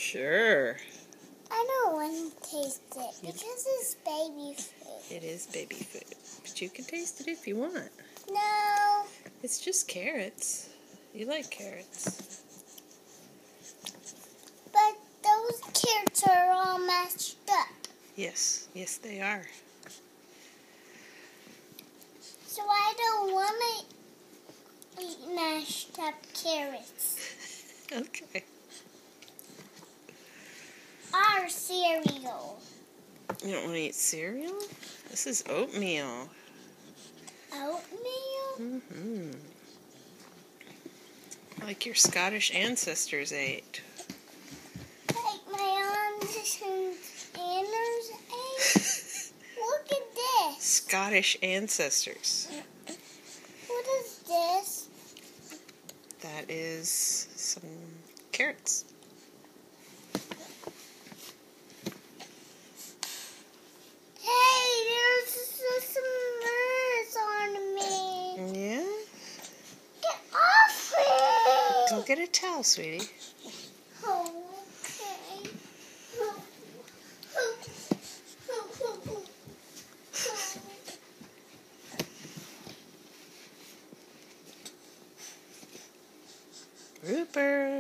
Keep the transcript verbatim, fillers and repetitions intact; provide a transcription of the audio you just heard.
Sure. I don't want to taste it because it's baby food. It is baby food, but you can taste it if you want. No. It's just carrots. You like carrots. But those carrots are all mashed up. Yes, yes they are. So I don't want to eat mashed up carrots. Okay. Our cereal. You don't want to eat cereal? This is oatmeal. Oatmeal? Mm-hmm. Like your Scottish ancestors ate. Like my ancestors ate? Look at this. Scottish ancestors. What is this? That is some carrots. Hey, there's some nerves on me. Yeah? Get off me! Go get a towel, sweetie. Oh, okay. Rupert.